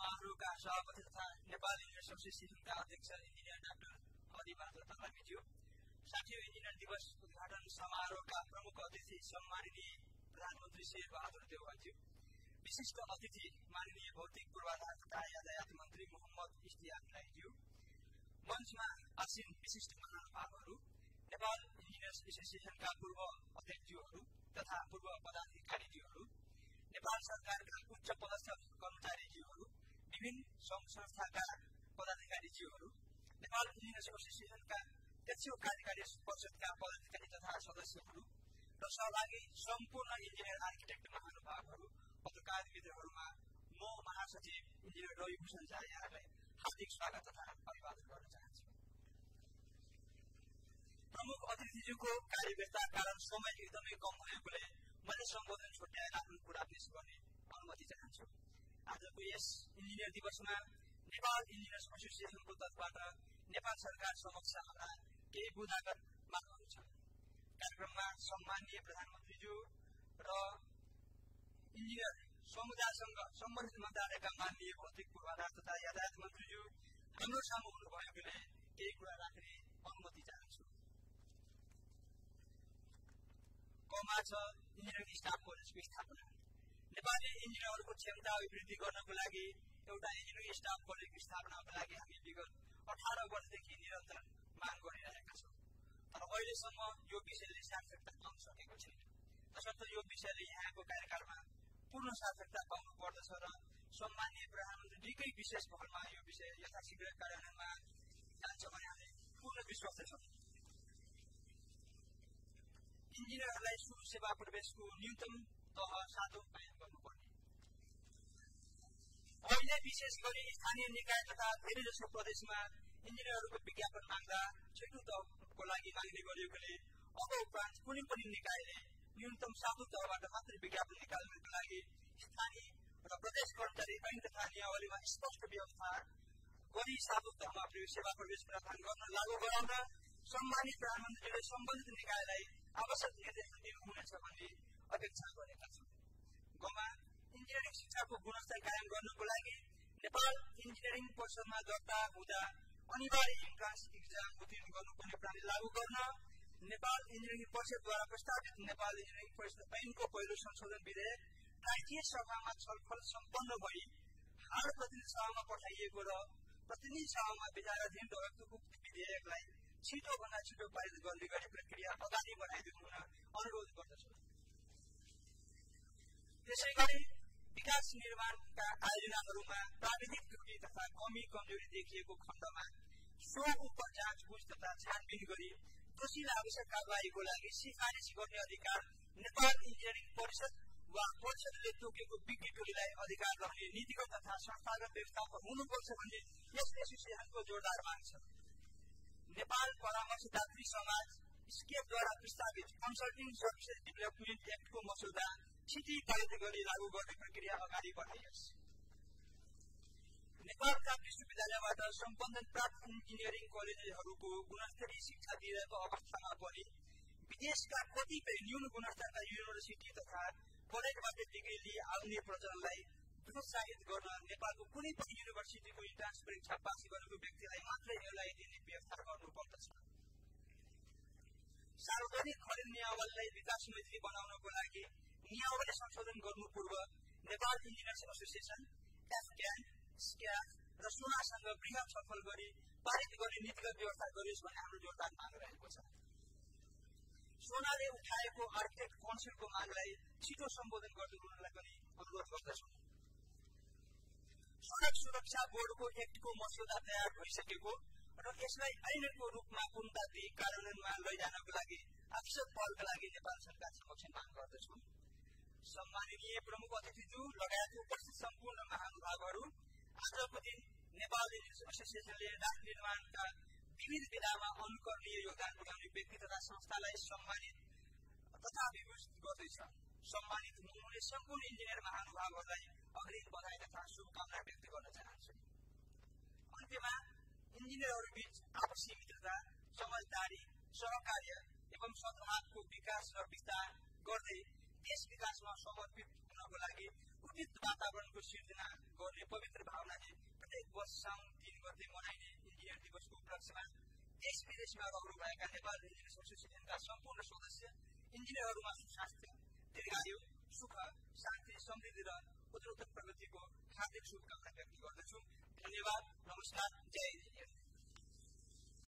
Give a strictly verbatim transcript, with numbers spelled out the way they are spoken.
समारोहका सभापति तथा नेपाल इन्जिनियर्स एसोसिएसनका अध्यक्ष इन्जिनियर डाक्टर हरिबहादुर तामाङज्यू, साथीहरू, इन्जिनियर दिवस उद्घाटन समारोहका प्रमुख अतिथि सम्माननीय प्रधानमन्त्री शेर बहादुर देउवाज्यू, विशिष्ट अतिथि माननीय भौतिक पूर्वाधार तथा यातायात मन्त्री मोहम्मद इस्तियाक राईज्यू, मञ्चमा आसीन विशिष्ट महानुभावहरू, नेपाल इन्जिनियर्स एसोसिएसनका पूर्व अध्यक्षज्यूहरू तथा पूर्व पदाधिकारीज्यूहरू, नेपाल सरकारका उच्च पदस्थ कर्मचारीज्यूहरू, विभिन्न सङ्घ संस्थाका पदाधिकारीज्यूहरू, नेपाल इन्जिनियर्स एसोसिएसनका तेस्रो कार्यकारी परिषदका पदाधिकारी तथा सदस्यहरू र सहभागी सम्पूर्ण इन्जिनियर आर्किटेक्ट महानुभावहरू, पत्रकार मित्रहरूमा म महासचिव इन्जिनियर रविभूषण झा यहाँलाई हार्दिक स्वागत तथा अभिवादन गर्न चाहन्छु। प्रमुख अतिथिज्यूको कार्यव्यस्तता कारण समय एकदमै कम भएकोले मैले सम्बोधन छुट्याएर आफ्नो कुरा पेश गर्ने अनुमति चाहन्छु। आजको यस इन्जिनियर दिवसमा नेपाल इन्जिनियर्स एसोसिएसनको तर्फबाट नेपाल सरकार समक्ष हाम्रा केही बुदागत मागहरू छन्। कार्यक्रममा सम्माननीय प्रधानमन्त्रीज्यू र इन्जिनियर समुदायसँग सम्बन्धित मन्त्रालयका माननीय भौतिक पूर्वाधार तथा यातायात मन्त्रीज्यू हाम्रो सामु हुनुभएकोले केही कुरा राख्ने अनुमति चाहन्छु। कमा छ इन्जिनियरिङ स्टाफ कलेजको स्थापना। नेपाली इन्जिनियरहरूको क्षमता अभिवृद्धि गर्नको लागि एउटा इन्जिनियरिङ स्टाफ कलेजको स्थापनाको लागि हामी विगत अठार वर्षदेखि निरन्तर माग गरिरहेका छौँ, तर अहिलेसम्म यो विषयले सार्थकता पाउन सकेको छैन। तसर्थ यो विषयले यहाँको कार्यकालमा पूर्ण सार्थकता पाउनु पर्दछ र सम्माननीय प्रधानमन्त्रीकै विशेष पहलमा यो विषय यथाशीघ्र कार्यान्वयनमा जान्छ भन्ने हामी पूर्ण विश्वास छौँ। इन्जिनियरहरूलाई सुरु सेवा प्रवेशको न्यूनतम तह सातौं कायम गर्नुपर्ने। अहिले विशेष गरी स्थानीय निकाय तथा धेरैजसो प्रदेशमा इन्जिनियरहरूको विज्ञापन माग्दा छैटौं तहको लागि माग्ने गरिएकोले अब उपरान्त कुनै पनि निकायले न्यूनतम सातौं तहबाट मात्रै विज्ञापन निकाल्नको लागि स्थानीय र प्रदेश कर्मचारी ऐन तथा नियमावलीमा स्पष्ट व्यवस्था गरी सातौं तहमा सेवा प्रवेश प्रावधान गर्न लागू गराउन सम्मानित प्रधानमन्त्रीले सम्बन्धित निकायलाई आवश्यक निर्देशन दिनुहुनेछ भन्ने अपेक्षा गरेका छौँ। गमा इन्जिनियरिङ शिक्षाको गुणस्तर कायम गर्नको लागि नेपाल इन्जिनियरिङ परिषदमा दर्ता हुँदा अनिवार्य इन्ट्रान्स इक्जाम उत्तीर्ण गर्नुपर्ने प्रणाली लागू गर्न, नेपाल इन्जिनियरिङ परिषदद्वारा प्रस्तावित नेपाल इन्जिनियरिङ परिषद ऐनको पहिलो संशोधन विधेयक राष्ट्रिय सभामा छलफल सम्पन्न भई हाल प्रतिनिधि सभामा पठाइएको र प्रतिनिधि सभामा विचाराधीन रहेको उक्त विधेयकलाई छिटोभन्दा छिटो पारित गर्ने गरी प्रक्रिया अगाडि बढाइदिनु हुन अनुरोध गर्दछु। त्यसै गरी विकास निर्माणका आयोजनाहरूमा प्राविधिक त्रुटि तथा कमी कमजोरी देखिएको खण्डमा सो उप जाँच बुझ तथा छानबिन गरी दोषीलाई आवश्यक कारवाहीको लागि सिफारिस गर्ने अधिकार नेपाल इन्जिनियरिङ परिषद वा परिषदले तोकेको विज्ञ टोलीलाई अधिकार रहने नीतिगत तथा संस्थागत व्यवस्थापन हुनुपर्छ भन्ने यस एसोसिएसनको जोरदार माग छ। नेपाल परामर्शदात्री समाज स्केपद्वारा प्रस्तावित कन्सल्टिङ सर्भिसेस डेभलपमेन्ट एक्टको मसौदा छिटै पारित गरी लागू गर्ने प्रक्रिया अगाडि बढाइयोस्। नेपालका विश्वविद्यालयबाट सम्बन्धित प्राप्त इन्जिनियरिङ कलेजहरूको गुणस्तरीय शिक्षा दिइरहेको अवस्थामा पनि विदेशका कतिपय न्यून गुणस्तरका युनिभर्सिटी तथा कलेजबाट डिग्री लिई आउने प्रचलनलाई प्रोत्साहित गर्न नेपालको कुनै पनि युनिभर्सिटीको इन्ट्रान्स परीक्षा पास गरेको व्यक्तिलाई मात्रै यसलाई दिने व्यवस्था गर्नुपर्दछ। सार्वजनिक खरिद नियमावलीलाई विकास मैत्री बनाउनको लागि नियमावली संशोधन गर्नु पूर्व नेपाल इन्जिनियर्स एसोसिएसन, एफक्यान, स्क्याफ र सोनासँग वृहत छलफल गरी पारित गर्ने नीतिगत व्यवस्था गरियोस् भन्ने हाम्रो जोरदार माग रहेको छ। सोनाले उठाएको आर्किटेक्ट काउन्सिलको मागलाई छिटो सम्बोधन गरिदिनुलाई पनि अनुरोध गर्दछु। सडक सुरक्षा बोर्डको एक्टको मसौदा तयार भइसकेको र यसलाई ऐनको रूपमा पूर्णता दिई कार्यान्वयनमा लैजानको लागि आवश्यक पहलका लागि नेपाल सरकार समक्ष माग गर्दछु। सम्माननीय प्रमुख अतिथिज्यू लगायत उपस्थित सम्पूर्ण महानुभावहरू, आजको दिन नेपाल इन्जिनियर्स एसोसिएसनले राष्ट्र निर्माणका विविध विधामा अनुकरणीय योगदान पुर्याउने व्यक्ति तथा संस्थालाई सम्मानित तथा विभूषित गर्दैछ। सम्मानित हुनुहुने सम्पूर्ण इन्जिनियर महानुभावहरूलाई अग्रिम बधाई तथा शुभकामना व्यक्त गर्न चाहन्छु। अन्त्यमा इन्जिनियरहरूबीच आपसी मित्रता, समझदारी, सहकार्य एवं सद्भावको विकास र विस्तार गर्दै देश विकासमा समर्पित हुनको लागि उचित वातावरणको सिर्जना गर्ने पवित्र भावनाले प्रत्येक वर्ष साउन तीन गते मनाइने इन्जिनियर दिवसको उपलक्ष्यमा देश विदेशमा रहनुभएका नेपाल इन्जिनियर्स एसोसिएसनका सम्पूर्ण सदस्य इन्जिनियरहरूमा सुस्वास्थ्य, दीर्घायु, सुख, शान्ति, समृद्धि र उत्तरोत्तर प्रगतिको हार्दिक शुभकामना व्यक्त गर्दछु। धन्यवाद। नमस्कार। जय इन्जिनियर।